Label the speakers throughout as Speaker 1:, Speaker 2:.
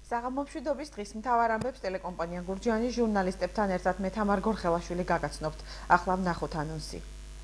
Speaker 1: საღამომშვიდობის დღის მთავარ ამბებს ტელეკომპანია გურჯაანი ჟურნალისტებთან ერთად მე თამარ გორხელაშვილი გაგაცნობთ. ახლა ვნახოთ ანონსი.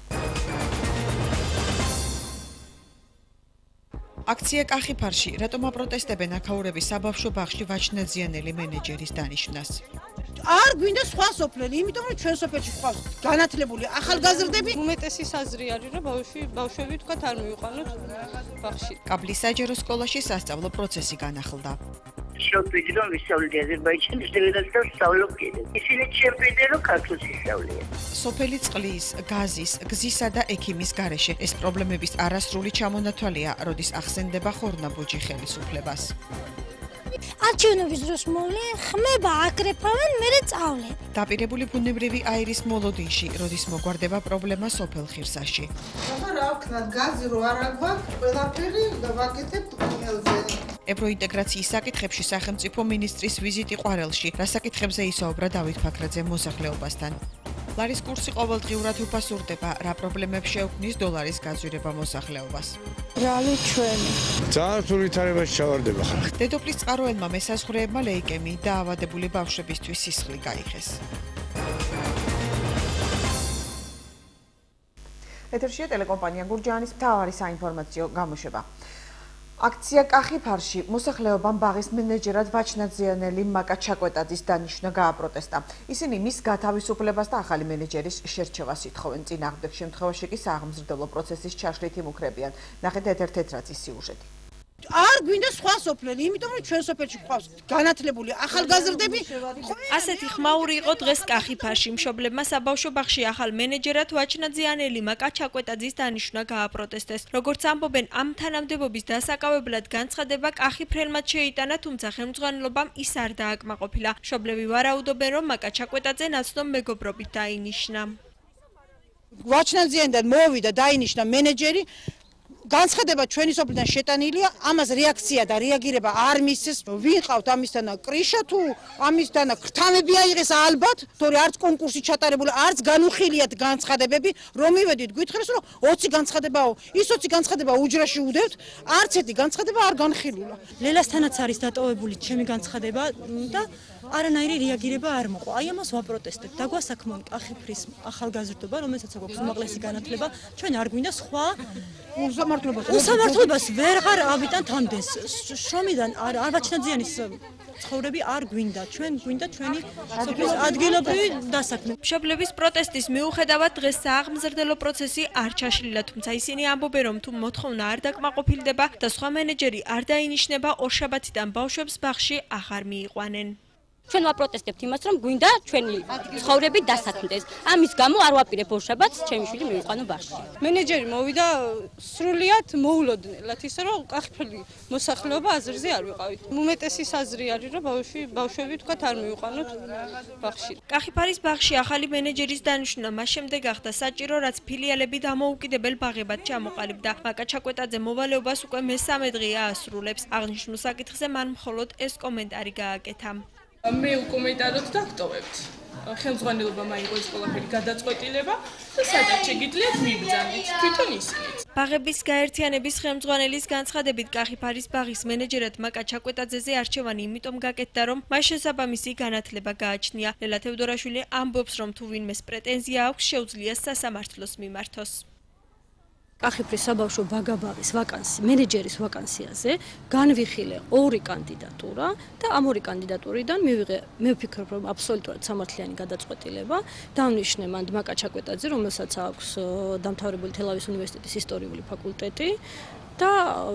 Speaker 1: აქცია კახიფარში, რატომ აპროტესტებენ აქაურების საბავშვო ბაღში ვაჩნაძიანელი მენეჯერის დანიშვნას.
Speaker 2: არ გვინდა სხვა სოფლელი, იმიტომ რომ ჩვენ სოფელში ყავს განათლებული ახალგაზრდები.
Speaker 3: უმეტესი საზრი არის, რომ ბავშვები თქვათ არ მივიყვანოთ ბაღში.
Speaker 1: კაბლის საჯარო სკოლაში სასწავლო პროცესი განახლდა.
Speaker 4: შევხვიდი რომ ვისწავლდი აზერბაიჯანის დედას და სწავლობ კიდე. ისინი ჩემპიონი რომ ქართულს ისწავლიან.
Speaker 1: სოფელი წყლის, გაზის, გზისა და ექიმის გარეშე ეს პრობლემების არასრული ჩამონათვალია, როდის ახსენდება ხორნაბუჯი ხელისუფლებას.
Speaker 5: არჩევნების დროს მოვლენ, ხმება აკრეფავენ, მერე წავლენ.
Speaker 1: დაპირებული ბუნებრივი აირის მოლოდინში, როდის მოგვარდება პრობლემა სოფელ ხირსაში.
Speaker 2: რა ვქნათ, გაზი რო არ აგვაქვს, ყველაფერი დავაკეთებთ ყინელზე.
Speaker 1: ევროინტეგრაციის საკითხებში სახელმწიფო მინისტრის ვიზიტი ყვარელში, რა საკითხებზე ისაუბრა დავით ფაქრაძე მოსახლეობასთან. ლარის კურსი ყოველდღიურად უფასურდება, რა პრობლემებს შეუქმნის დოლარის გაზვირება მოსახლეობას.
Speaker 5: ბრალი ჩვენი.
Speaker 6: ძალიან რთული თარებაში ჩავარდება ხალხი.
Speaker 1: დედოფლის წყაროელმა მესაზღვრეებმა ლეიკემი და ავადებული ბავშვებისთვის სისხლი გაიღეს. ეთერშია ტელეკომპანია გურჯაანის მთავარი საინფორმაციო გამოშვება. აქცია კახიფარში მოსახლეობამ ბაღის მენეჯერად ვაჩნაძიანელი მაკა ჩაკვეტაძის დანიშვნა გააპროტესტა. ისინი მის გათავისუფლებას და ახალი მენეჯერის შერჩევას ითხოვენ. წინააღმდეგ შემთხვევაში კი სააღმზრდელო პროცესის ჩაშლით იმუქრებიან. ნახეთ ეთერ თეთრაცის სიუჟეტი.
Speaker 2: არ გვინდა სხვა სოფლელი, იმიტომ რომ ჩვენ სოფელში ყავს განათლებული ახალგაზრდები.
Speaker 7: ასეთი ხმაური იყო დღეს კახიფარში. მშობლებმა საბავშვო ბაღში ახალ მენეჯერად ვაჩნაძიანელი მაკა ჩაკვეტაძის დანიშვნა გააპროტესტეს. როგორც ამბობენ, ამ თანამდებობის დასაკავებლად განცხადება კახიფრელმაც შეიტანა, თუმცა ხელმძღვანელობამ ის არ დააკმაყოფილა. მშობლები ვარაუდობენ, რომ მაკა ჩაკვეტაძე ნაცნობ მეგობრობით დაინიშნა.
Speaker 2: ვაჩნაძიანიდან მოვიდა დაინიშნა მენეჯერი. განცხადება ჩვენი სოფლიდან შეტანილია, ამას რეაქცია და რეაგირება არ მისცეს. ვიყავთ ამისთანა კრიშა თუ ამისთანა ქრთამები აიღეს ალბათ, თორე არც კონკურსი ჩატარებული, არც განუხილიათ განცხადებები, რომ მივედით გითხრეს, რომ 20 განცხადებაო, ის 20 განცხადება უჯრაში უდევთ, არც ერთი განცხადება არ განხილულა.
Speaker 8: ლელასთანაც არის დატოვებული ჩემი განცხადება და არანაირი რეაგირება არ მოყვა. აი ამას ვაპროტესტებთ. დაგვასაქმოა კახიფრის ახალგაზრდობა, რომელსაც აქვს უმაღლესი განათლება, ჩვენ არ გვინდა სხვა უსამართლობას ვეღარ ავიტანთ ამდენს. შრომიდან ვაჩნაძიანის ცხოვრები არ გვინდა. ჩვენ გვინდა ჩვენი სოფლის ადგილობრივი დასაქმება.
Speaker 7: მშობლების პროტესტის მიუხედავად დღეს სააღმზრდელო პროცესი არ ჩაშლილა, თუმცა ისინი ამბობენ, რომ თუ მოთხოვნა არ დაკმაყოფილდება და სხვა მენეჯერი არ დაინიშნება, ორშაბათიდან ბავშვებს ბაღში აღარ მიიყვანენ.
Speaker 9: ჩვენ ვაპროტესტებთ იმას, რომ გვინდა ჩვენი ცხოვრები დასაქმდეს. ამის გამო არ ვაპირებ ორშაბათს ჩემი შვილი მივიყვანო ბაღში.
Speaker 3: მენეჯერი მოვიდა სრულიად მოულოდნელად, ისე რომ კახიფრელი მოსახლეობა აზრზე არ ვიყავით. უმეტესი საზრი არის, რომ ბავშვები თქვათ არ მივიყვანოთ ბაღში.
Speaker 7: კახიფარის ბაღში ახალი მენეჯერის დანიშვნა მას შემდეგ გახდა საჭირო, რაც ფილიალები დამოუკიდებელ ბაღებად ჩამოყალიბდა. მაკა ჩაკვეტაძე მოვალეობას უკვე მესამე დღეა ასრულებს. აღნიშნულ საკითხზე მან მხოლოდ ეს კომენტარი გააკეთა.
Speaker 3: მე უკომენტაროთ დავტოვებთ. ხელმძღვანელობა მაიღო ეს ყველაფერი გადაწყვეტილება და სადაც შეგიძლიათ მიბრძანდით თვითონ ისინიც.
Speaker 7: ბაღების გაერთიანების ხელმძღვანელის განცხადებით კახიფარის ბაღის მენეჯერად მაკა ჩაკვეტაძეზე არჩევანი იმიტომ გაკეთდა, რომ მას შესაბამისი განათლება გააჩნია. ლელა თევდორაშვილი ამბობს, რომ თუ ვინმეს პრეტენზია აქვს, შეუძლია სასამართლოს მიმართოს.
Speaker 8: კახიფრის საბავშვო ბაღის მენეჯერის ვაკანსიაზე განვიხილე 2 კანდიდატურა და ამ 2 კანდიდატურიდან მე ვფიქრობ, რომ აბსოლუტურად სამართლიანი გადაწყვეტილება დავნიშნე მან მაკა ჩაკვეტაძე, რომელსაც აქვს დამთავრებული თელავის უნივერსიტეტის ისტორიული ფაკულტეტი და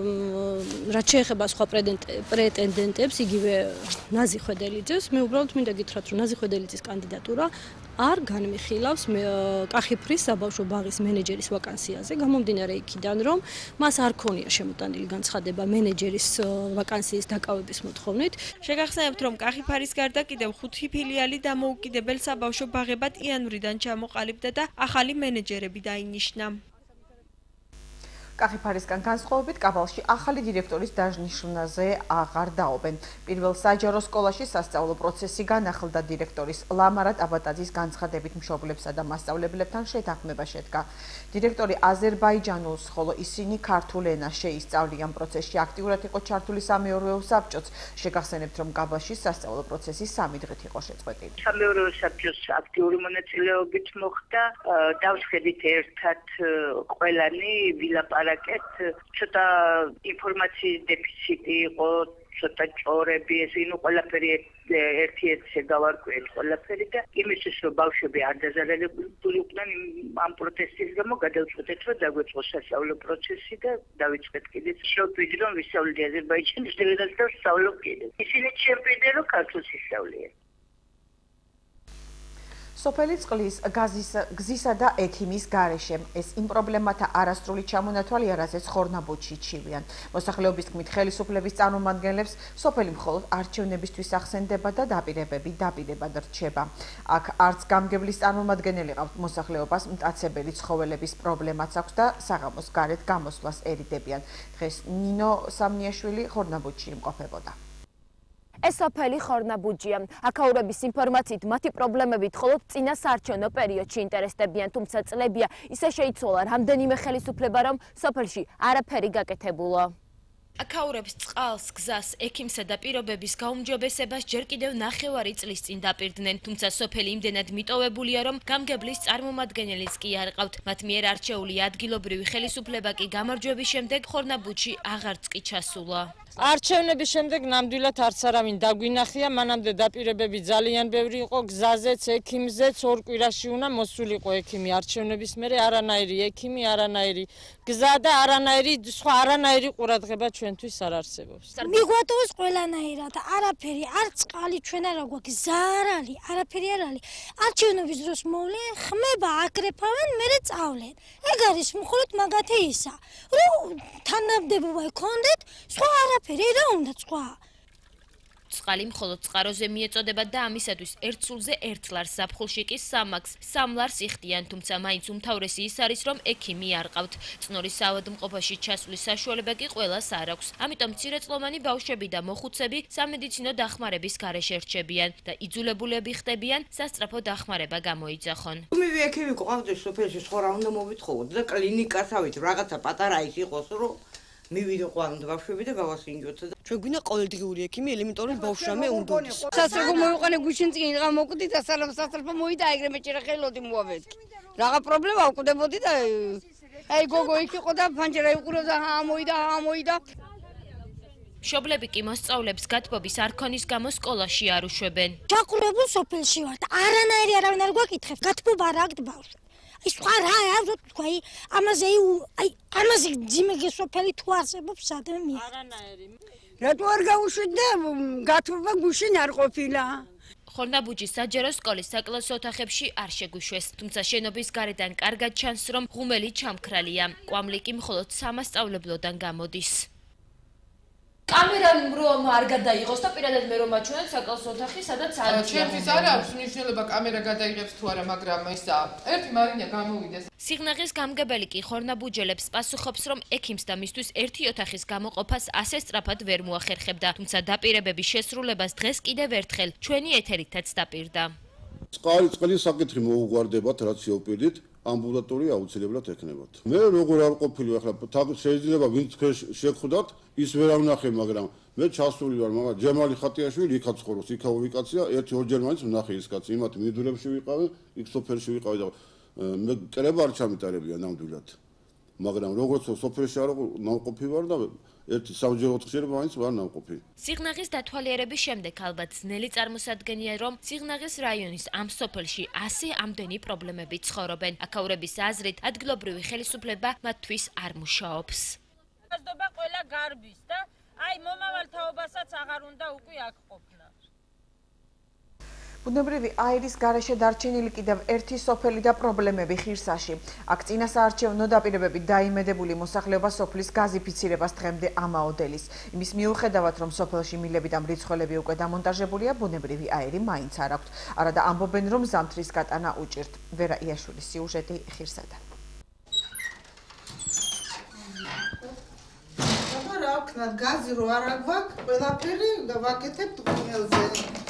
Speaker 8: რაც შეეხება სხვა პრეტენდენტებს, იგივე ნაზი ხვედელიძეს, მე უბრალოდ მინდა გითხრათ, რომ ნაზი ხვედელიძის კანდიდატურა არ განვიხილავს კახიფრის საბავშვო ბაღის მენეჯერის ვაკანსიაზე, გამომდინარე იქიდან, რომ მას არ ქონია შემოტანილი განცხადება მენეჯერის ვაკანსიის დაკავების მოთხოვნით.
Speaker 7: შეგახსენებთ, რომ კახიფარის გარდა კიდევ 5 ფილიალი დამოუკიდებელ საბავშვო ბაღებად იანვრიდან ჩამოყალიბდა და ახალი მენეჯერები დაინიშნა.
Speaker 1: კახიფარისგან განსხვავებით კაბალში ახალი დირექტორის დაჟნიშნაზე აღარ დაობენ. პირველ საჯარო სკოლაში სასწავლო პროცესი განახლდა დირექტორის ლამარა ტაბატაძის განცხადებით მშობლებსა და მასწავლებლებთან შეთანხმება შედგა. დირექტორი აზერბაიჯანულს, ხოლო ისინი ქართულ ენას შეისწავლიან. პროცესში აქტიურად იყო ჩართული სამეურვეო საბჭოც. შეგახსენებთ, რომ კაბალში სასწავლო პროცესი 3 დღით იყო შეწყვეტილი.
Speaker 4: სამეურვეო საბჭოს აქტიური მონაწილეობით მოხდა. დავსხედით ერთად ყველანი ვილაპარაკეთ. ცოტა ინფორმაციის დეფიციტი იყო, ცოტა ჭორები, ესინო ყველაფერი ერთ-ერთზე გავარკვიეთ ყველაფერი და იმისთვის რომ ბავშვები არ დაზარალებული იყვნენ ამ პროტესტის გამო გადავწყვეტეთ რომ დაგვეწყო სასწავლო პროცესი და დავიწყეთ კიდეც შევხვიდე რომ ვისწავლე აზერბაიჯანის დედას და სწავლობ კიდეც ისინი ჩემპიონი რომ ქართულს ისწავლიან
Speaker 1: სოფელი წყლის გზისა და ექიმის გარეშე ეს იმ პრობლემათა არასრული ჩამონათვალია, რაზეც ხორნაბუდში ჩივიან. მოსახლეობის თქმით, ხელისუფლების წარმომადგენლებს სოფელი მხოლოდ არჩევნებისთვის ახსენდება და დაპირებები დაპირებად რჩება. აქ არც გამგებლის წარმომადგენელი ყავთ, მოსახლეობას მტაცებელი ცხოველების პრობლემაც აქვს და საღამოს გარეთ გამოსვლას ერიდებიან. დღეს ნინო სამნიაშვილი ხორნაბუდში იმყოფებოდა.
Speaker 10: ეს სოფელი ხორნაბუდჯია. აქაურების ინფორმაციით მათი პრობლემებით მხოლოდ წინა საარჩევნო პერიოდში ინტერესდებიან, თუმცა წლებია ისე შეიცვალა რამდენიმე ხელისუფლება, რომ სოფელში არაფერი გაკეთებულა.
Speaker 7: აქაურებს წყალს, გზას, ექიმსა და პირობების გაუმჯობესებას ჯერ კიდევ 9 წლის წინ დაპირდნენ, თუმცა სოფელი იმდენად მიტოვებულია, რომ გამგებლის წარმომადგენელიც კი არ ყავთ. მათ მიერ არჩეული ადგილობრივი ხელისუფლება კი გამარჯვების შემდეგ ხორნაბუდში აღარც კი ჩასულა.
Speaker 11: არჩევნების შემდეგ ნამდვილად არც არავინ დაგვინახია, მანამდე დაპირებები ძალიან ბევრი იყო, გზაზეც, ექიმზეც, 2 კვირაში უნდა მოსულიყო ექიმი. არჩევნების მერე არანაირი ექიმი, არანაირი გზა და არანაირი ყურადღება ჩვენთვის არ არსებობს.
Speaker 5: მიგვატოვეს ყველანაირად, არაფერი, არ წყალი ჩვენ არა გვაქვს, გზა არ არის, არაფერი არ არის. არჩევნების დროს მოვლენ, ხმება აკრეფავენ, მერე წავლენ. ეგ არის მხოლოდ მაგათი ისა, რომ თანამდებობა გქონდეთ, სხვა არაფერი რა უნდა სხვა.
Speaker 7: წყალი მხოლოდ წყაროზე მიეწოდება და ამისათვის ერთ სულზე 1 ლარს, ზაფხულში კი 3 ლარს, 3 ლარს იხდიან, თუმცა მაინც უმთავრესი ის არის, რომ ექიმი არ ყავთ. წნორის საავადმყოფოში ჩასვლის საშუალება კი ყველას არ აქვს. ამიტომ მცირეწლოვანი ბავშვები და მოხუცები სამედიცინო დახმარების გარეშე რჩებიან და იძულებულები ხდებიან სასწრაფო დახმარება გამოიძახონ.
Speaker 12: მივი ექიმი ყავდეს სოფელში, სხვა რა უნდა მოვითხოვოთ და კლინიკასავით რაღაცა პატარა ის იყოს, რომ მივიდო ყავთ ბავშვები და გავასინჯოთ.
Speaker 13: ჩვენ გვინდა ყოველდღიური ექიმი, ელემენტარული ბავშვამე უნდოდეს. სასწრაფო მოიყვანე გუშინ წინ რა მოკვდი და სასწრაფო მოიდა ეგრე მეჭირა ხელოდი მოვავედკი. რაღა პრობლემა უკვდებოდი და აი გოგო იქ იყო და ფანჯერა იყურებდა, მოიდა.
Speaker 7: მშობლები კი მოსწავლებს გათბობის არ ქონის გამო სკოლაში არ უშვებენ.
Speaker 5: ჩაყურებულ სოფელში ვართ, არანაირი არავინ არ გვაკითხებს, გათბობა რა აქვს ბავშვს. ის სხვა რა არის თქვა, ამაზე ძიმეგე სოფელი თუ არსებობს სადმე მი.
Speaker 13: არანაირი. რატო არ გაუშვით და გათბობა გუშინ არ ყოფილა?
Speaker 7: ხორნაბუდჯის საჯარო სკოლის საკლასო ოთახებში არ შეგვიშვეს, თუმცა შენობის გარედან კარგად ჩანს, რომ ღუმელი ჩამქრალია. კვამლი კი მხოლოდ სამასწავლებლოდან გამოდის.
Speaker 14: კამერა რომ არ გადაიღოს და პირადად მე რომ მაჩვენოთ საკლასო ოთახი, სადაც არის.
Speaker 15: ჩემთვის არ აქვს მნიშვნელობა კამერა გადაიღებს თუ არა, მაგრამ ისა ერთი მარინია გამოვიდეს.
Speaker 7: სიღნაღის გამგებელი კი ხორნაბუდჯელებს პასუხობს, რომ ექიმს და მისთვის ერთი ოთახის გამოყოფას ასე სწრაფად ვერ მოახერხებდა, თუმცა დაპირებების შესრულებას დღეს კიდევ ერთხელ ჩვენი ეთერითაც დაპირდა.
Speaker 16: წყლის საკითხი მოუგვარდებათ, რაც შევპირდით, ამბულატორია აუცილებლად ექნებათ. მე როგორ არ ყოფილი ახლა შეიძლება ვინც შეგხვდათ, ის ვერ ავნახე, მაგრამ მე ჩასული ვარ, მაგრამ ჯემალი ხატიაშვილი იქაც ცხოვრობს, იქაური კაცია, 1-2 მაინც ვნახე ის კაცი, იმათ მიდურებში ვიყავი, იქ სოფელში ვიყავი და მე კრება არ ჩამიტარებია ნამდვილად. მაგრამ როგორც სოფელში არ ნამყოფი ვარ და ერთი საბჭო ოთხჯერ მაინც ვარ ნამყოფი.
Speaker 7: სიღნაღის დათვალიერების შემდეგ ალბათ ძნელი წარმოსადგენია, რომ სიღნაღის რაიონის ამ სოფელში ასე ამდენი პრობლემები ცხოვრობენ. აქაურების აზრით, ადგილობრივი ხელისუფლება მათთვის არ მუშაობს.
Speaker 11: გასდობა ყველა გარბის და აი მომავალ თაობასაც აღარ უნდა უკვე აქ ყოფნა.
Speaker 1: ბუნებრივი აირის გარეშე დარჩენილი კიდევ ერთი სოფელი და პრობლემები ხირსაში. აქ წინა საარჩევნო დაპირებებით დაიმედებული მოსახლეობა სოფლის გაზიფიცირებას დღემდე ამაოდელის. იმის მიუხედავად, რომ სოფელში მილები და მრიცხველები უკვე დამონტაჟებულია, ბუნებრივი აირი მაინც არ აქვთ. არადა ამბობენ, რომ ზამთრის გატანა უჭირთ. ვერა იაშვილის სიუჟეტი ხირსადან.
Speaker 17: დავქნათ გაზი რო არ აგვაქვს, ყველაფერი და ვაკეთებთ ღუმელზე.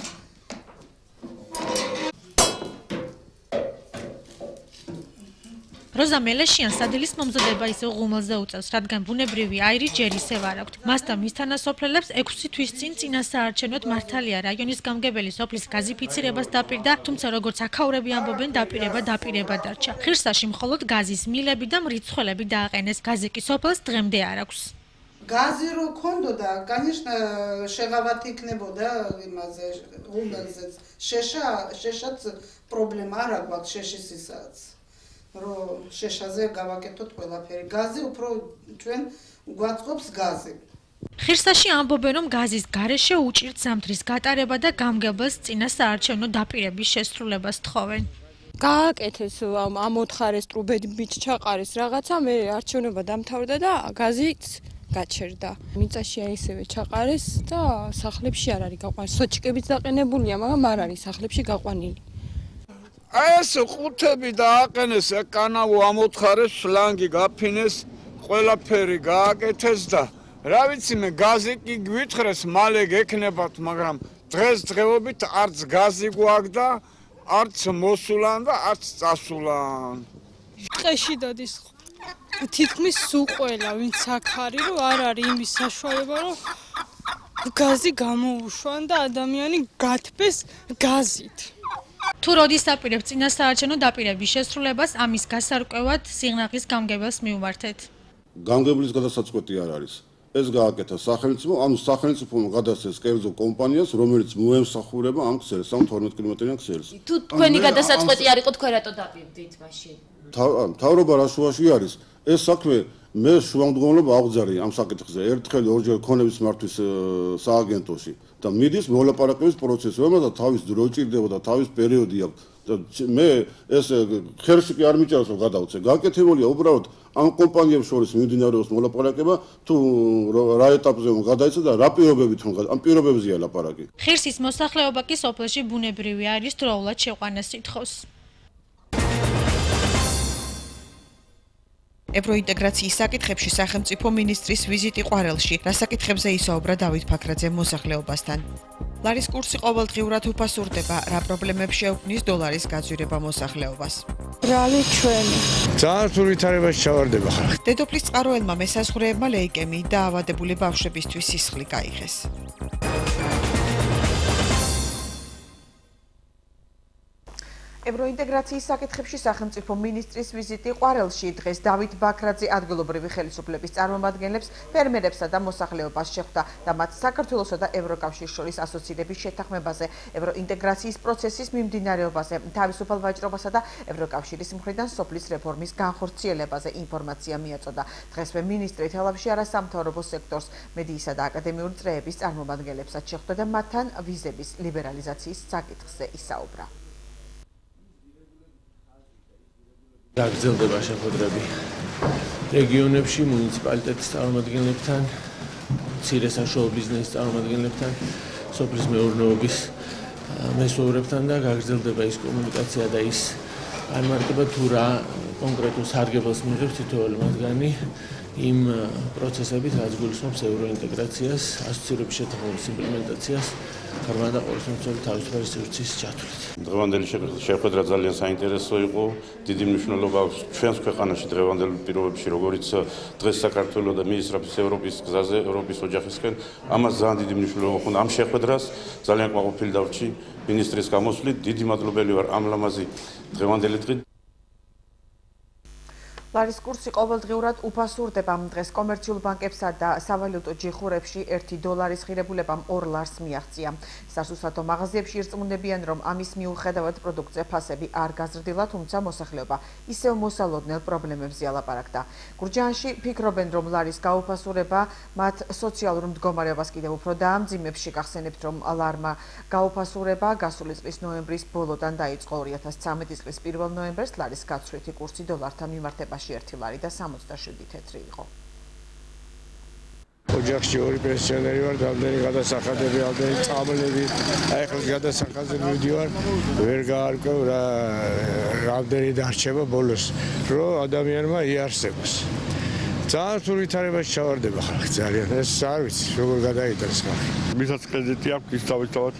Speaker 18: როზა მელეშიან სადილის მომზადება ისე ღუმელზე უწევს, რადგან ბუნებრივი აირი ჯერ ისევ არ აქვთ. მას და მის თანასოფლელებს 6 თვის წინ წინასაარჩევნოდ მართალია რაიონის გამგებელი სოფლის გაზიფიცირებას დაპირდა, თუმცა როგორც აქაურები ამბობენ, დაპირება დარჩა. ხირსაში მხოლოდ გაზის მილები და მრიცხველები დააყენეს. გაზი კი სოფელს დღემდე არ აქვს.
Speaker 17: გაზი რო ქონდოდა, конечно, შეღავათი იქნებოდა იმაზე ღუმელზეც. შეშაც პრობლემა არ აქვს შეშის ისაც. რომ შეშაზე გავაკეთოთ ყველაფერი. გაზი უფრო ჩვენ გვაწყობს გაზი.
Speaker 18: ხირსაში ამბობენ, რომ გაზის გარეშე უჭირთ ზამთრის გატარება და გამგებელს წინასაარჩევნო დაპირების შესრულებას თხოვენ.
Speaker 3: გააკეთეს ამ ოთხარეს ტრუბებით ჩაყარეს რაღაცა, მე არჩევნობა დამთავრდა და გაზიც გაჩერდა. მიწაში ისევე ჩაყარეს და სახლებში არ არის გაყვანილი. სოჭკებიც დაყენებულია, მაგრამ არ არის სახლებში გაყვანილი.
Speaker 6: ეს ყუთები დააყენეს, კანავო ამოთხარეს, შლანგი გაფინეს, ყველაფერი გააკეთეს და რა ვიცი მე გაზი კი გვითხრეს, მალე გექნებათ, მაგრამ დღესდღეობით არც გაზი გვაქვს და არც მოსულან და არც წასულან.
Speaker 3: ტყეში დადის თითქმის სულ ყველა, ვინც აქ არის, რომ არ არის იმის საშუალება, რომ გაზი გამოუშვან და ადამიანი გათბეს გაზით.
Speaker 18: თუ როდის აპირებთ წინასაარჩევნო დაპირების შესრულებას, ამის გასარკვევად სიღნაღის გამგებელს მივმართეთ.
Speaker 16: გამგებლის გადასაწყვეტი არ არის. ეს გააკეთა სახელმწიფო, ანუ სახელმწიფომ გადასცეს კერძო კომპანიას, რომელიც მოემსახურება ამ ქსელს, ამ 12 კილომეტრიან ქსელს.
Speaker 14: თუ თქვენი გადასაწყვეტი არ იყო, თქვენ რატო დაპირდით მაშინ?
Speaker 16: მთავრობა რა შუაში არის? ეს საქმე მე შუამდგომლობა აღძარი ამ საკითხზე. ერთხელ ორჯერ ქონების მართვის სააგენტოში და მიდის მოლაპარაკების პროცესი, რომელსაც თავის დრო ჭირდება და თავის პერიოდი აქვს. მე ეს ხერში კი არ მიჭირავს რომ გადავწე. გაკეთებულია უბრალოდ ამ კომპანიებს შორის მიმდინარეობს მოლაპარაკება, თუ რა ეტაპზე გადაიცა და რა პირობებით ამ პირობებზეა ლაპარაკი.
Speaker 18: ხირსის მოსახლეობა კი სოფელში ბუნებრივი აირის დროულად შეყვანას ითხოვს.
Speaker 1: ევროინტეგრაციის საკითხებში სახელმწიფო მინისტრის ვიზიტი ყვარელში. რა საკითხებზე ისაუბრა დავით ფაქრაძე მოსახლეობასთან. ლარის კურსი ყოველდღიურად უფასურდება, რა პრობლემებს შეუქმნის დოლარის გაძვირება მოსახლეობას.
Speaker 3: ბრალი ჩვენი.
Speaker 6: ძალიან სულ ვითარებაში ჩავარდება ხალხი.
Speaker 1: დედოფლის წყაროელმა მესაზღვრეებმა ლეიკემიით დაავადებული ბავშვებისთვის სისხლი გაიღეს. ევროინტეგრაციის საკითხებში სახელმწიფო მინისტრის ვიზიტი ყვარელში დღეს დავით ბაქრაძე ადგილობრივი ხელისუფლების წარმომადგენლებს, ფერმერებსა და მოსახლეობას შეხვდა და მათ საქართველოსა და ევროკავშირის შორის ასოცირების შეთანხმებაზე, ევროინტეგრაციის პროცესის მიმდინარეობაზე, თავისუფალ ვაჭრობასა და ევროკავშირის მხრიდან სოფლის რეფორმის განხორციელებაზე ინფორმაცია მიაწოდა. დღესვე მინისტრი თელავში არასამთავრობო სექტორს, მედიისა და აკადემიური წრეების წარმომადგენლებსაც შეხვდა და მათთან ვიზების ლიბერალიზაციის საკითხზე ისაუბრა.
Speaker 19: გაგრძელდება შეხვედრები რეგიონებში მუნიციპალიტეტის წარმომადგენლებთან, მცირე საშუალო ბიზნესის წარმომადგენლებთან, სოფლის მეურნეობის მესვეურებთან და გაგრძელდება ის კომუნიკაცია და ის განმარტება თუ რა კონკრეტულ სარგებელს მიიღებს თითოეული მათგანი იმ პროცესებით, რაც გულისხმობს ევროინტეგრაციას, ასოცირების შეთანხმების იმპლემენტაციას, ღრმა და ყოველწლიური თავისუფალი სივრცის ჩათვლით.
Speaker 20: დღევანდელი შეხვედრა ძალიან საინტერესო იყო. დიდი მნიშვნელობა აქვს ჩვენს ქვეყანაში დღევანდელ პირობებში, როგორც დღეს საქართველოს და მიისრაფის ევროპის გზაზე, ევროპის ოჯახისკენ. ამას ძალიან დიდი მნიშვნელობა ჰქონდა ამ შეხვედრას. ძალიან კმაყოფილი დავრჩი მინისტრის გამოსვლით. დიდი მადლობელი ვარ ამ ლამაზი დღევანდელი დღით.
Speaker 1: ლარის კურსი ყოველდღიურად უფასურდება. დღეს კომერციულ ბანკებსა და სავალუტო ჯიხურებში 1 დოლარის ღირებულებამ 2 ლარს მიაღწია. სასუსათო მაღაზიებში ირწმუნებიან, რომ ამის მიუხედავად პროდუქტზე ფასები არ გაზრდილა, თუმცა მოსახლეობა ისევ მოსალოდნელ პრობლემებზე ალაპარაკდა. გურჯაანში ფიქრობენ, რომ ლარის გაუფასურება მათ სოციალურ მდგომარეობას კიდევ უფრო დაამძიმებს. შეგახსენებთ, რომ ლარმა გაუფასურება გასული წლის ნოემბრის ბოლოდან დაიწყო. 2013 წლის 1 ნოემბერს ლარის გაცვლითი კურსი დოლართან მიმართებაში 1 ლარი და 67 თეთრი იყო.
Speaker 6: ოჯახში ორი პენსიონერი ვარ, რამდენი გადასახადები, რამდენი წამლები, აი ახლა გადასახადზე მივდივარ, ვერ გაარკვევ რამდენი დარჩება ბოლოს, რომ ადამიანმა იარსებოს. ძალიან სულ ვითარებაში ჩავარდება ხალხი ძალიან. ეს არ ვიცი, როგორ გადაიტანს ხალხი.
Speaker 21: ვისაც კრედიტი აქვს, ის თავისთავად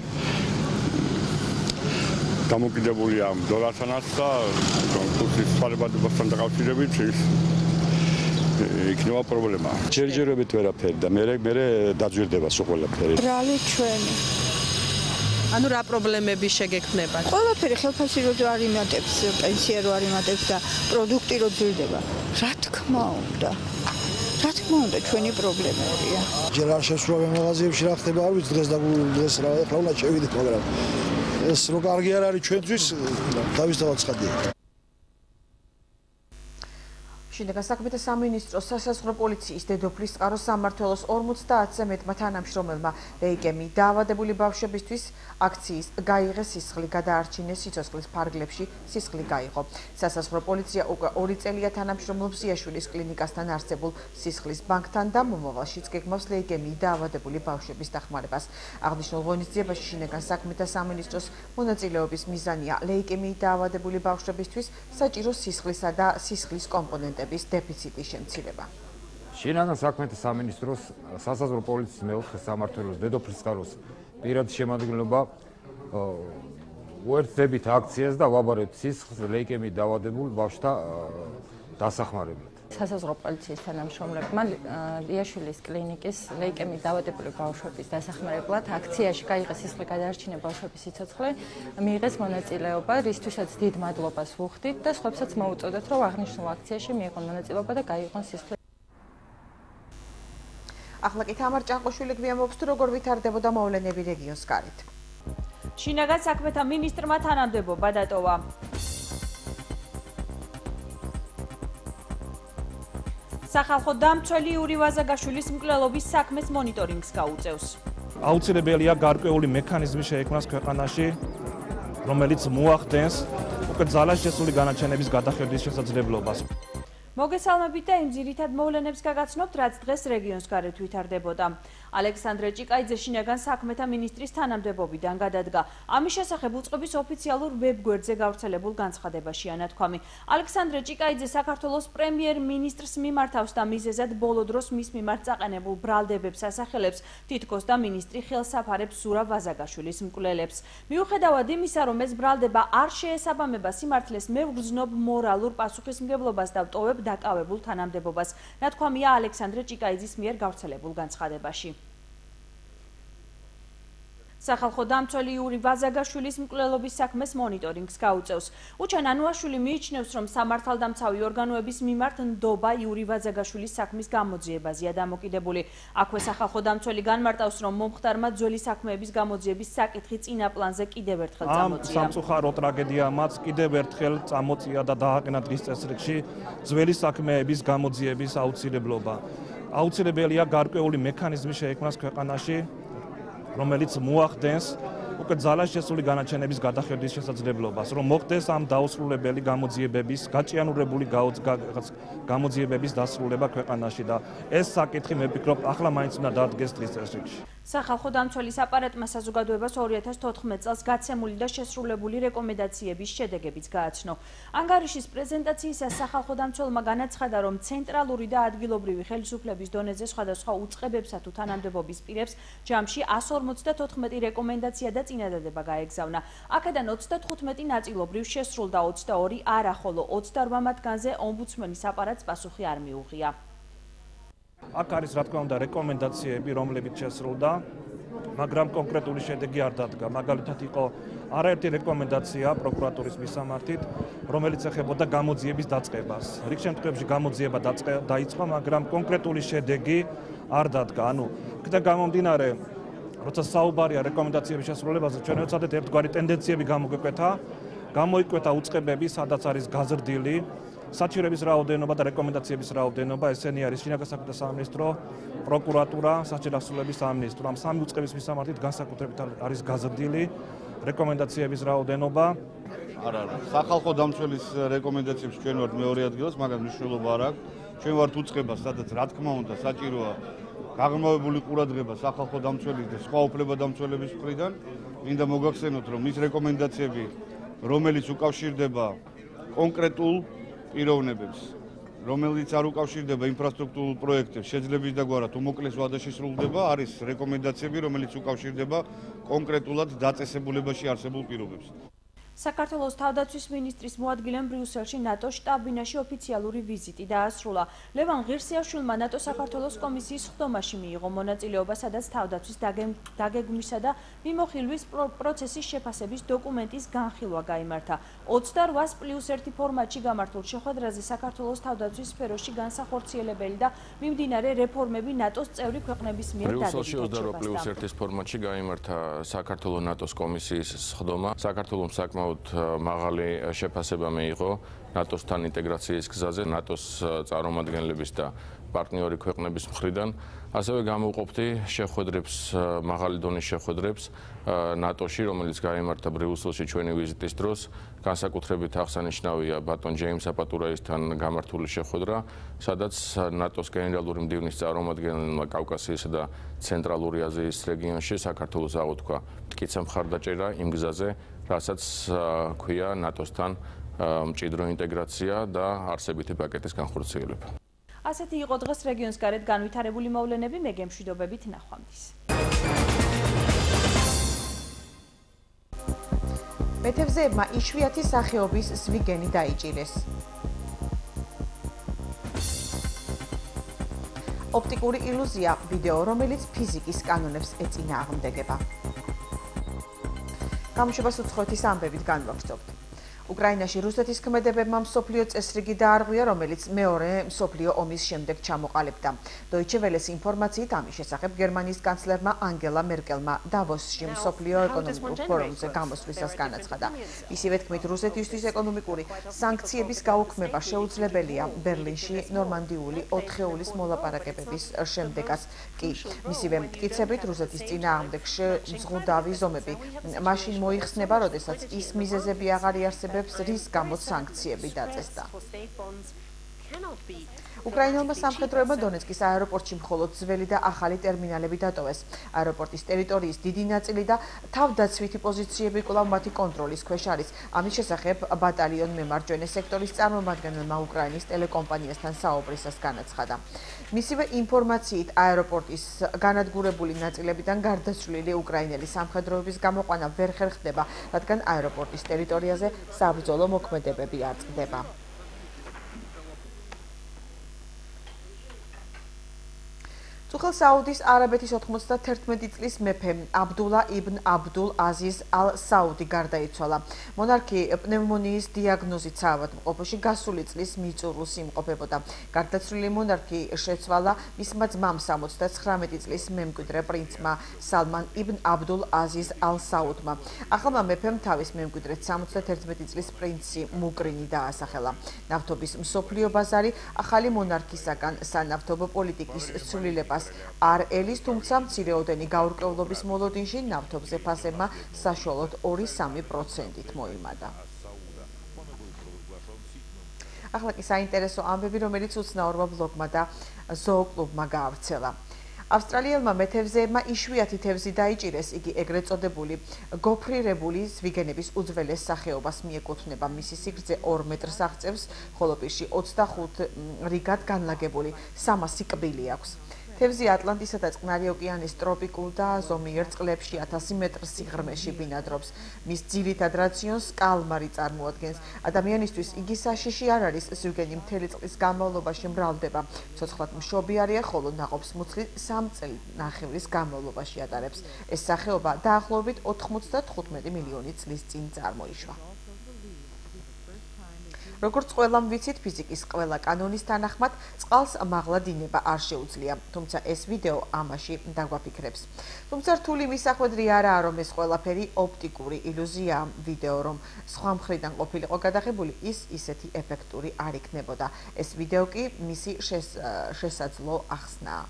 Speaker 21: დამოკიდებულია ამ დოლართანაც და კურსის ცვალებადობასთან დაკავშირებით ის იქნება პრობლემა. ჯერჯერობით ვერაფერი და მე დაძვირდება სულ ყველაფერი.
Speaker 22: ბრალი ჩვენი. ანუ რა პრობლემები შეგექმნება? ყველაფერი ხელფასი რო არ იმატებს, პენსია რო არ იმატებს და პროდუქტი რო ძვირდება. რა თქმა უნდა. რა თქმა უნდა, ჩვენი პრობლემებია.
Speaker 23: ჯერ არ შესვლა მაღაზიებში რა ხდება არ ვიცი დღეს რა ეხლა უნდა შევიდეთ, მაგრამ ეს რო კარგი არ არის ჩვენთვის თავისთავად ცხადია.
Speaker 1: შინაგან საქმეთა სამინისტროს სასაზღვრო პოლიციის დედოფლის წყაროს სამმართველოს 50-ზე მეტმა თანამშრომელმა რეიკემი დაავადებული ბავშვებისთვის აქციის გაიღეს სისხლი გადაარჩინეს სიცოცხლის ფარგლებში სისხლი გაიღო. სასაზღვრო პოლიცია უკვე 2 წელია თანამშრომლობს ზიაშვილის კლინიკასთან არსებულ სისხლის ბანკთან და მომავალშიც გეგმავს რეიკემი დაავადებული ბავშვების დახმარებას. აღნიშნულ ღონისძიებაში შინაგან საქმეთა სამინისტროს მონაწილეობის მიზანია რეიკემი დაავადებული ბავშვებისთვის საჭირო სისხლისა და სისხლის კომპონენტების დეფიციტის შემცირება.
Speaker 24: შინაგან საქმეთა სამინისტროს სასაზღვრო პოლიციის მეოთხე სამმართველოს დედოფლის წყაროს პირადი შემადგენლობა უერთდებით აქციას და ვაბარებთ სისხლს რეიკემი დაავადებულ ბავშვთა დასახმარებლად.
Speaker 25: სასაზღვრო პოლიციის თანამშრომლებმა ზიაშვილის კლინიკის რეიკემი დაავადებული ბავშვების დასახმარებლად აქციაში გაიღეს სისხლი გადაარჩინა ბავშვების სიცოცხლე მიიღეს მონაწილეობა, რისთვისაც დიდ მადლობას ვუხდით და სხვებსაც მოუწოდეთ, რომ აღნიშნულ აქციაში მიიღონ მონაწილეობა და გაიღონ სისხლი.
Speaker 1: ახლა კი თამარ ჭანყოშვილი გვიამბობს თუ როგორ ვითარდებოდა მოვლენები რეგიონს გარეთ.
Speaker 7: შინაგან საქმეთა მინისტრმა თანამდებობა დატოვა. სახალხო დამცველი იური ვაზაგაშვილის მკვლელობის საქმეს მონიტორინგს გაუწევს.
Speaker 26: აუცილებელია გარკვეული მექანიზმი შეექმნას ქვეყანაში, რომელიც მოახდენს უკვე ძალაში შესული განაჩენების გადახედვის შესაძლებლობას.
Speaker 7: მოგესალმებით და იმ ძირითად მოვლენებს გაგაცნობთ, რაც დღეს რეგიონს გარეთ ვითარდებოდა. ალექსანდრე ჭიკაიძე შინაგან საქმეთა მინისტრის თანამდებობიდან გადადგა. ამის შესახებ უწყების ოფიციალურ ვებგვერდზე გავრცელებულ განცხადებაში ანათქვამი. ალექსანდრე ჭიკაიძე საქართველოს პრემიერ-მინისტრს მიმართავს და მიზეზად ბოლო დროს მის მიმართ წაყენებულ ბრალდებებს ასახელებს, თითქოს და მინისტრი ხელს აფარებს ზურაბ ვაზაგაშვილის მკვლელებს. მიუხედავად იმისა, რომ ეს ბრალდება არ შეესაბამება სიმართლეს, მე ვგრძნობ მორალურ პასუხისმგებლობას და ვტოვებ დაკავებულ თანამდებობას, ნათქვამია ალექსანდრე ჭიკაიძის მიერ გავრცელებულ განცხადებაში. სახალხო დამცველი იური ვაზაგაშვილის მკვლელობის საქმეს მონიტორინგს გაუწევს. უჩან ანუაშვილი მიიჩნევს, რომ სამართალდამცავი ორგანოების მიმართ ნდობა იური ვაზაგაშვილის საქმის გამოძიებაზეა დამოკიდებული. აქვე სახალხო დამცველი განმარტავს, რომ მომხდარმა ძველი საქმეების გამოძიების საკითხი წინა პლანზე კიდევ ერთხელ წამოწია.
Speaker 26: ამ სამწუხარო ტრაგედიამაც კიდევ ერთხელ წამოწია და დააყენა დღის წესრიგში ძველი საქმეების გამოძიების აუცილებლობა. აუცილებელია გარკვეული მექანიზმი შეექმნას ქვეყანაში, რომელიც მოახდენს უკვე ძალაში შესული განაჩენების გადახედვის შესაძლებლობას, რომ მოხდეს ამ დაუსრულებელი გამოძიებების, გაჭიანურებული გამოძიებების დასრულება ქვეყანაში და ეს საკითხი მე ვფიქრობ, ახლა მაინც უნდა დადგეს დღის წესრიგში.
Speaker 7: სახალხო დამცველის აპარატმა საზოგადოებას 2014 წელს გაცემული და შესრულებული რეკომენდაციების შედეგებიც გააცნო. ანგარიშის პრეზენტაციისას სახალხო დამცველმა განაცხადა, რომ ცენტრალური და ადგილობრივი ხელისუფლების დონეზე სხვადასხვა უწყებებსა თუ თანამდებობის პირებს ჯამში 154 რეკომენდაცია და წინადადება გაეგზავნა. აქედან 35 ნაწილობრივ შესრულდა, 22 არა, ხოლო 28 მათგანზე ომბუდსმენის აპარატს პასუხი არ მიუღია.
Speaker 26: აქ არის რა თქმა უნდა რეკომენდაციები, რომლებიც შესრულდა, მაგრამ კონკრეტული შედეგი არ დადგა. მაგალითად იყო არაერთი რეკომენდაცია პროკურატურის მისამართით, რომელიც ეხებოდა გამოძიების დაწყებას. რიგ შემთხვევებში გამოძიება დაიწყო, მაგრამ კონკრეტული შედეგი არ დადგა. ანუ იქიდან გამომდინარე, როცა საუბარია რეკომენდაციების შესრულებაზე, ჩვენ ვეცადეთ ერთგვარი ტენდენციები გამოგვეკვეთა, გამოიკვეთა უწყებები, სადაც არის გაზრდილი საჭიროების რაოდენობა და რეკომენდაციების რაოდენობა, ესენი არის შინაგან საქმეთა სამინისტრო, პროკურატურა, საჭირო დასრულების სამინისტრო. ამ სამი უწყების მისამართით განსაკუთრებით არის გაზრდილი რეკომენდაციების რაოდენობა.
Speaker 21: არა, სახალხო დამცველის რეკომენდაციებს ჩვენ ვართ მეორე ადგილას, მაგრამ მნიშვნელობა არ აქვს. ჩვენ ვართ უწყება, სადაც რა თქმა უნდა საჭიროა გაღრმავებული ყურადღება სახალხო დამცველის და სხვა უფლებადამცველების მხრიდან. მინდა მოგახსენოთ, რომ ის რეკომენდაციები, რომელიც უკავშირდება კონკრეტულ პიროვნებებს, რომელიც არ უკავშირდება ინფრასტრუქტურულ პროექტებს, შეძლების დაგვარად უმოკლეს ვადაში სრულდება, არის რეკომენდაციები, რომელიც უკავშირდება კონკრეტულად დაწესებულებაში არსებულ პირობებს.
Speaker 2: საქართველოს თავდაცვის მინისტრის მოადგილემ ბრიუსელში ნატოს შტაბ-ბინაში ოფიციალური ვიზიტი დაასრულა. ლევან ღირსიაშვილმა ნატო-საქართველოს კომისიის ხდომაში მიიღო მონაწილეობა, სადაც თავდაცვის დაგეგმვისა და მიმოხილვის პროცესის შეფასების დოკუმენტის განხილვა გაიმართა. 28+1 ფორმატში გამართულ შეხვედრაზე საქართველოს თავდაცვის სფეროში განსახორციელებელი და მიმდინარე რეფორმები ნატოს წევრი ქვეყნების მიერ
Speaker 4: ბრიუსელში 28+1 ფორმატში გაიმართა საქართველოს ნატოს კომისიის ხდომა. საქართველოს საკმაოდ მაღალი შეფასება მიიღო ნატოსთან ინტეგრაციის გზაზე, ნატოს წარმომადგენლების და პარტნიორი ქვეყნების მხრიდან. ასევე გამოვყოფდი შეხვედრებს, მაღალი დონის შეხვედრებს ნატოში, რომელიც გაიმართა ბრიუსელში ჩვენი ვიზიტის დროს. განსაკუთრებით აღსანიშნავია ბატონ ჯეიმს აპატურაისთან გამართული შეხვედრა, სადაც ნატოს გენერალური მდივნის წარმომადგენელმა კავკასიისა და ცენტრალური აზიის რეგიონში საქართველოს აღუთქვა მტკიცე მხარდაჭერა იმ გზაზე, რასაც ქვია ნატოსთან მჭიდრო ინტეგრაცია და არსებითი პაკეტის განხორციელება.
Speaker 2: ასეთი იყო დღეს რეგიონს გარეთ განვითარებული მოვლენები, მე გემშვიდობებით ნახვამდის.
Speaker 1: მეთევზეებმა იშვიათი სახეობის ზვიგენი დაიჭირეს. ოპტიკური ილუზია ვიდეო, რომელიც ფიზიკის კანონებს ეწინააღმდეგება. გამოშვებას უცხოეთის ამბებით განვაგრძობთ. უკრაინაში რუსეთის ქმედებებმა მსოფლიო წესრიგი დაარღვია, რომელიც მეორე მსოფლიო ომის შემდეგ ჩამოყალიბდა. Deutsche Welles ინფორმაციით ამის შესახებ გერმანიის კანცლერმა ანგელა მერკელმა დავოსში მსოფლიო ეკონომიკურ ფორუმზე გამოსვლისას განაცხადა. ისივე თქმით, რუსეთისთვის ეკონომიკური სანქციების გაუქმება შეუძლებელია ბერლინში ნორმანდიული 4-ეულის მოლაპარაკებების შემდეგაც კი. მისივე მტკიცებით, რუსეთის წინააღმდეგ მზღუდავი ზომები მაშინ მოიხსნება, როდესაც ის მიზეზები აღარ იარსებებს, რის გამოც სანქციები დაწესდა. უკრაინელმა სამხედროებმა დონეცკის აეროპორტში მხოლოდ ძველი და ახალი ტერმინალები დატოვეს. აეროპორტის ტერიტორიის დიდი ნაწილი და თავდაცვითი პოზიციები კვლავ მათი კონტროლის ქვეშ არის. ამის შესახებ ბატალიონ მემარჯვენე სექტორის წარმომადგენელმა უკრაინის ტელეკომპანიასთან საუბრისას განაცხადა. მისივე ინფორმაციით აეროპორტის განადგურებული ნაწილებიდან გარდაცვლილი უკრაინელი სამხედროების გამოყვანა ვერ ხერხდება, რადგან აეროპორტის ტერიტორიაზე საბრძოლო მოქმედებები არ წყდება. წუხელ საუდის არაბეთის 91 წლის მეფე აბდულა იბნ აბდულ აზიზ ალ საუდი გარდაიცვალა. მონარქი პნევმონიის დიაგნოზით საავადმყოფოში გასული წლის მიწურულს იმყოფებოდა. გარდაცვლილი მონარქი შეცვალა მისმა ძმამ 79 წლის მემკვიდრე პრინცმა სალმან იბნ აბდულ აზიზ ალ საუდმა. ახალმა მეფემ თავის მემკვიდრედ 71 წლის პრინცი მუკრინი დაასახელა. ნავთობის მსოფლიო ბაზარი ახალი მონარქისაგან სანავთობო პოლიტიკის ცვლილებას არ ელის, თუმცა მცირეოდენი გაურკვევლობის მოლოდინში ნავთობზე ფასებმა საშუალოდ 2-3%-ით მოიმატა. ახლა კი საინტერესო ამბები, რომელიც უცნაურმა ბლოგმა და ზოოკლუბმა გაავრცელა. ავსტრალიელმა მეთევზეებმა იშვიათი თევზი დაიჭირეს, იგი ეგრეთ წოდებული გოფრირებული ზვიგენების უძველეს სახეობას მიეკუთვნება. მისი სიგრძე 2 მეტრს აღწევს, ხოლო პირში 25 რიგად განლაგებული 300 კბილი აქვს. თევზი ატლანტისა და წყნარი ოკეანის ტროპიკულ და ზომიერ წყლებში 1000 მეტრ სიღრმეში ბინადრობს. მის ძირითად რაციონს კალმარი წარმოადგენს. ადამიანისთვის იგი საშიში არ არის, ზვიგენი მთელი წლის განმავლობაში მრავლდება. ცოცხლად მშობიარია, ხოლო ნაყოფს მუცლი 3 წელნახევრის განმავლობაში ატარებს. ეს სახეობა დაახლოებით 95 მილიონი წლის წინ წარმოიშვა. როგორც ყველამ ვიცით, ფიზიკის ყველა კანონის თანახმად წყალს მაღლა დინება არ შეუძლია, თუმცა ეს ვიდეო ამაში დაგვაფიქრებს. თუმცა რთული მისახვედრი არაა, რომ ეს ყველაფერი ოპტიკური ილუზიაა. ვიდეო რომ სხვა მხრიდან ყოფილიყო გადაღებული, ის ისეთი ეფექტური არ იქნებოდა. ეს ვიდეო კი მისი შესაძლო ახსნაა.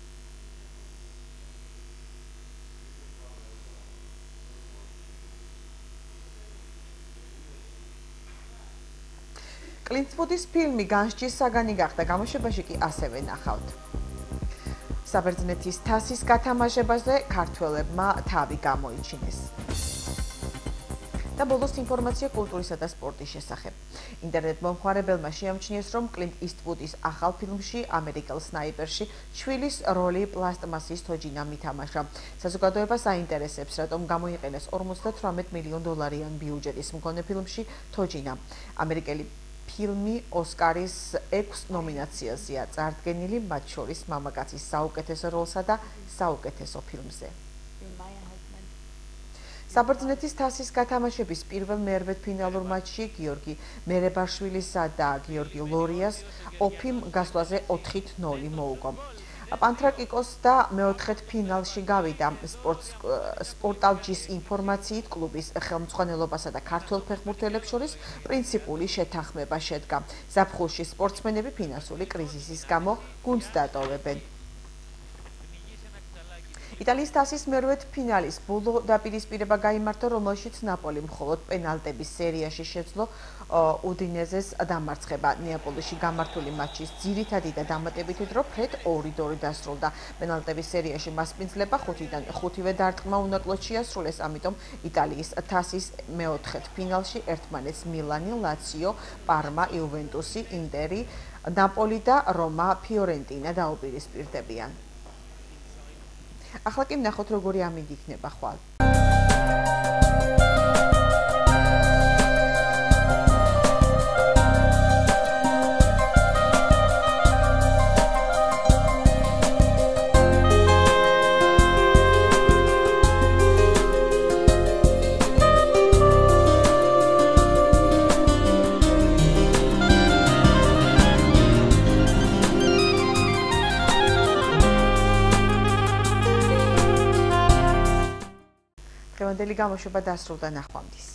Speaker 1: კლინტ-ისტვუდის ფილმი განსჯის საგანი გახდა, გამოშვებაში კი ასევე ნახავთ. საბერძნეთის თასის გათამაშებაზე ქართველებმა თავი გამოიჩინეს. და ბოლოს ინფორმაცია კულტურისა და სპორტის შესახებ. ინტერნეტ მომხმარებელმა შეამჩნიეს, რომ კლინტ ისტვუდის ახალ ფილმში ამერიკელ სნაიპერში ჩვილის როლი პლასტმასის თოჯინამ ითამაშა. საზოგადოებას აინტერესებს, რატომ გამოიყენეს $58 მილიონ ბიუჯეტის მქონე ფილმში თოჯინა. ამერიკელი ფილმი ოსკარის 6 ნომინაციაზეა წარდგენილი, მათ შორის მამაკაცის საუკეთესო როლსა და საუკეთესო ფილმზე. საბერძნეთის თასის გათამაშების პირველ მერვედ ფინალურ მატჩში გიორგი მერებაშვილისა და გიორგი ლორიას ოფიმ გასვლაზე 4-0 მოუგო. პანთრაკიკოს და მეოთხედ ფინალში გავიდა. სპორტალჯის ინფორმაციით კლუბის ხელმძღვანელობასა და ქართველ ფეხბურთელებს შორის პრინციპული შეთანხმება შედგა. ზაფხულში სპორტსმენები ფინანსური კრიზისის გამო გუნდს დატოვებენ. იტალიის თასის მერვედ ფინალის ბოლო დაპირისპირება გაიმართა, რომელშიც ნაპოლი მხოლოდ პენალტების სერიაში შეძლო უდინეზეს დამარცხება. ნეაპოლიში გამართული მატჩის ძირითადი და დამატებითი დრო ფრედ 2-2 დასრულდა. პენალტების სერიაში მასპინძლება 5-დან 5-ვე დარტყმა უნაკლოდ შეასრულეს, ამიტომ იტალიის თასის მეოთხედ ფინალში ერთმანეთს მილანი, ლაციო, პარმა, იუვენტუსი, ინტერი, ნაპოლი და რომა ფიორენტინა დაუპირისპირდებიან. ახლა კი ვნახოთ, როგორი ამინდი იქნება ხვალ. დღევანდელი გამოშვება დასრულდა, ნახვამდის.